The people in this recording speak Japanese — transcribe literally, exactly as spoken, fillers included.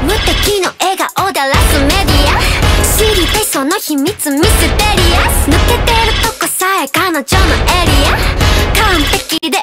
無敵の笑顔でラスメディア、知りたいその秘密ミステリアス、抜けてるとこさえ彼女のエリア、完璧で